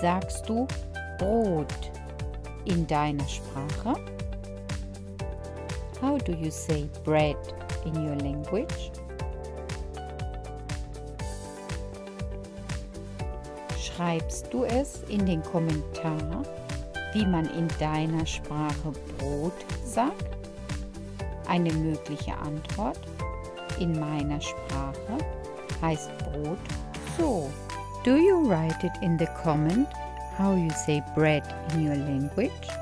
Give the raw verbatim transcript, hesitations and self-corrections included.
sagst du Brot in deiner Sprache? How do you say bread in your language? Schreibst du es in den Kommentar, wie man in deiner Sprache Brot sagt? Eine mögliche Antwort: In meiner Sprache heißt Brot so. Do you write it in the comment how you say bread in your language?